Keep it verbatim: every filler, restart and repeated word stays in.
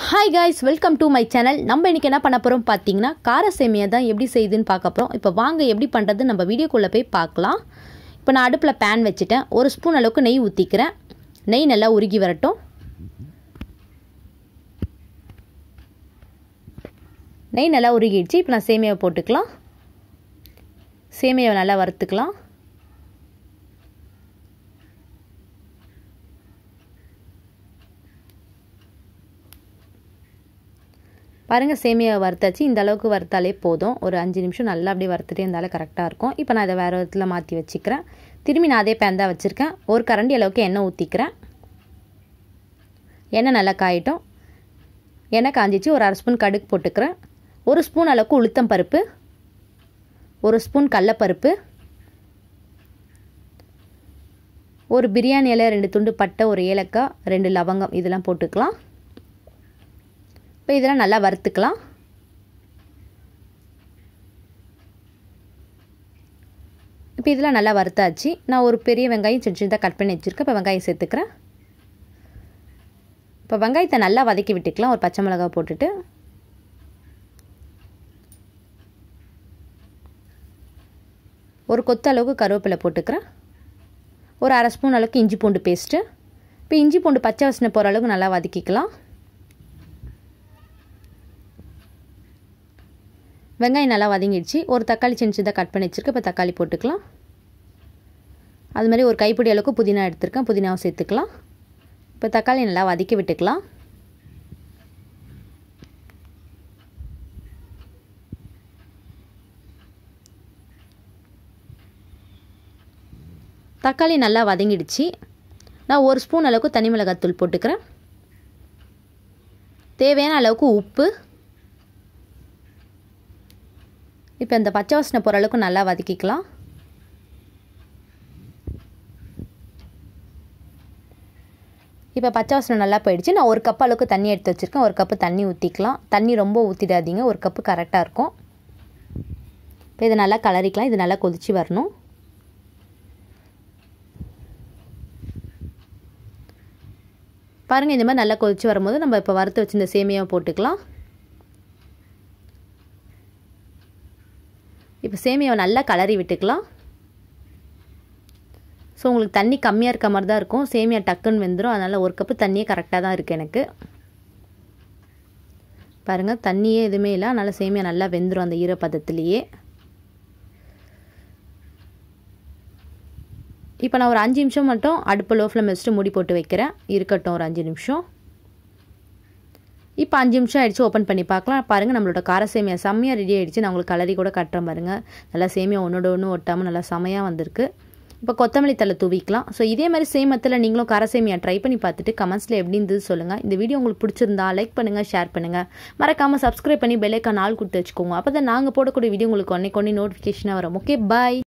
Hi guys, welcome to my channel. நம்ம இன்னைக்கு என்ன பண்ண போறோம் பாத்தீங்கன்னா காரசேமியா தான் எப்படி செய்யுதுன்னு பார்க்க போறோம். இப்போ வாங்க எப்படி பண்றது நம்ம வீடியோக்குள்ள போய் பார்க்கலாம். இப்போ நான் அடுப்புல pan வச்சிட்டேன். ஒரு ஸ்பூன் அளவுக்கு நெய் ஊத்திக்கிறேன். நெய் நல்லா உருகி வரட்டும். நெய் நல்லா உருகிடுச்சு. இப்போ நான் சேமியாவை போட்டுக்கலாம். சேமியாவை நல்லா வறுத்துக்கலாம். பாருங்க சேமியா வறுத்தாச்சு. இந்த அளவுக்கு வறுத்தாலே போதும். ஒரு அஞ்சு நிமிஷம் நல்லா அப்படியே வறுத்துட்டே இருந்தாலே கரெக்டாக இருக்கும். இப்போ நான் இதை வேறு விதத்தில் மாற்றி வச்சுக்கிறேன். திரும்பி நான் அதே பேன் தான் வச்சுருக்கேன். ஒரு கரண்டி அளவுக்கு எண்ணெய் ஊற்றிக்கிறேன். எண்ணெய் நல்லா காயிட்டும். எண்ணெய் காஞ்சிச்சு. ஒரு அரை ஸ்பூன் கடுகு போட்டுக்கிறேன். ஒரு ஸ்பூன் அளவுக்கு உளுத்தம் பருப்பு, ஒரு ஸ்பூன் கடலைப்பருப்பு, ஒரு பிரியாணி இலை, ரெண்டு துண்டு பட்டை, ஒரு ஏலக்காய், ரெண்டு லவங்கம் இதெல்லாம் போட்டுக்கலாம். இப்போ இதெல்லாம் நல்லா வறுத்துக்கலாம். இப்போ இதெல்லாம் நல்லா வறுத்தாச்சு. நான் ஒரு பெரிய வெங்காயம் சின்ன சின்னதாக கட் பண்ணி வச்சுருக்கேன். இப்போ வெங்காயம் சேர்த்துக்கிறேன். இப்போ வெங்காயத்தை நல்லா வதக்கி விட்டுக்கலாம். ஒரு பச்சை மிளகாய் போட்டுட்டு ஒரு கொத்து அளவுக்கு கருவேப்பிலை போட்டுக்கிறேன். ஒரு அரை ஸ்பூன் அளவுக்கு இஞ்சி பூண்டு பேஸ்ட்டு. இப்போ இஞ்சி பூண்டு பச்சை வாசனை போகிற அளவுக்கு நல்லா வதக்கிக்கலாம். வெங்காயம் நல்லா வதங்கிடுச்சு. ஒரு தக்காளி சின்ன சின்னதாக கட் பண்ணி வச்சுருக்கேன். இப்போ தக்காளி போட்டுக்கலாம். அது மாதிரி ஒரு கைப்பிடி அளவுக்கு புதினா எடுத்துருக்கேன். புதினாவை சேர்த்துக்கலாம். இப்போ தக்காளி நல்லா வதக்கி விட்டுக்கலாம். தக்காளி நல்லா வதங்கிடுச்சு. நான் ஒரு ஸ்பூன் அளவுக்கு தனி மிளகாய்த்தூள் போட்டுக்கிறேன். தேவையான அளவுக்கு உப்பு. இப்போ இந்த பச்சை வாசனை போகிற அளவுக்கு நல்லா வதக்கிக்கலாம். இப்போ பச்சை வாசனை நல்லா போயிடுச்சு. நான் ஒரு கப் அளவுக்கு தண்ணி எடுத்து வச்சுருக்கேன். ஒரு கப்பு தண்ணி ஊற்றிக்கலாம். தண்ணி ரொம்ப ஊற்றிடாதீங்க. ஒரு கப்பு கரெக்டாக இருக்கும். இப்போ இதை நல்லா கலரிக்கலாம். இது நல்லா கொதித்து வரணும். பாருங்கள், இந்த மாதிரி நல்லா கொதித்து வரும்போது நம்ம இப்போ வறுத்து வச்சு இந்த சேமியாவை போட்டுக்கலாம். இப்போ சேமியாவை நல்லா கலரி விட்டுக்கலாம். ஸோ உங்களுக்கு தண்ணி கம்மியாக இருக்க மாதிரி தான் இருக்கும். சேமியா டக்குன்னு வெந்துடும். அதனால் ஒரு கப்பு தண்ணியே கரெக்டாக தான் இருக்குது எனக்கு. பாருங்கள், தண்ணியே எதுவுமே இல்லை. அதனால் சேமியா நல்லா வெந்துடும் அந்த ஈரப்பதத்துலேயே. இப்போ நான் ஒரு அஞ்சு நிமிஷம் மட்டும் அடுப்பு லோ ஃப்ளேம் வச்சுட்டு மூடி போட்டு வைக்கிறேன். இருக்கட்டும் ஒரு அஞ்சு நிமிஷம். இப்போ அஞ்சு நிமிஷம் ஆகிடுச்சு. ஓப்பன் பண்ணி பார்க்கலாம். பாருங்கள், நம்மளோட காரசேமியா செம்மையாக ரெடி ஆகிடுச்சு. நான் உங்களுக்கு கலரி கூட கட்டுறேன் பாருங்கள். நல்லா சேமியா ஒன்றோட ஒன்று ஒட்டாமல் நல்லா செமையாக வந்திருக்கு. இப்போ கொத்தமல்லி தலை தூவிக்கலாம். ஸோ இதே மாதிரி சேமத்தில் நீங்களும் காரசேமியா ட்ரை பண்ணி பார்த்துட்டு கமெண்ட்ஸில் எப்படி இருந்தது சொல்லுங்கள். இந்த வீடியோ உங்களுக்கு பிடிச்சிருந்தா லைக் பண்ணுங்கள், ஷேர் பண்ணுங்கள். மறக்காமல் சப்ஸ்கிரைப் பண்ணி பெல் ஐக்கான் ஆல் கொடுத்து வச்சுக்கோங்க. அப்போ தான் நாங்கள் போடக்கூடிய வீடியோ உங்களுக்கு ஒன்னே கொன்னே நோட்டிஃபிகேஷனாக வரும். ஓகே, பாய்.